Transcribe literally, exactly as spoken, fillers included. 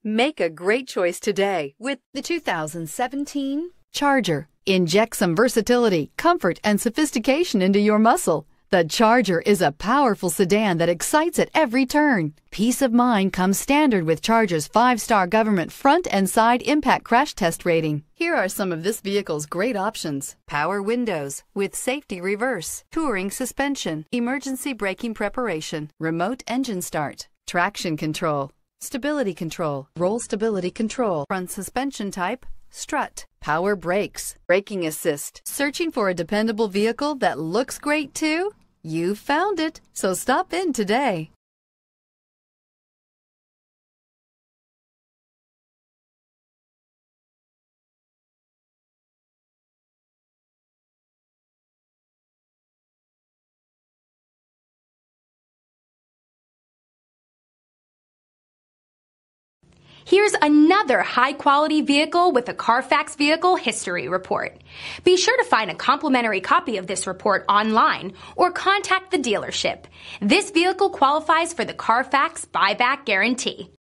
Make a great choice today with the two thousand seventeen Charger. Inject some versatility, comfort, and sophistication into your muscle. The Charger is a powerful sedan that excites at every turn. Peace of mind comes standard with Charger's five-star government front and side impact crash test rating. Here are some of this vehicle's great options: power windows with safety reverse, touring suspension, emergency braking preparation, remote engine start, traction control, stability control, roll stability control, front suspension type, strut, power brakes, braking assist. Searching for a dependable vehicle that looks great too? You found it, so stop in today. Here's another high-quality vehicle with a Carfax Vehicle History Report. Be sure to find a complimentary copy of this report online or contact the dealership. This vehicle qualifies for the Carfax Buyback Guarantee.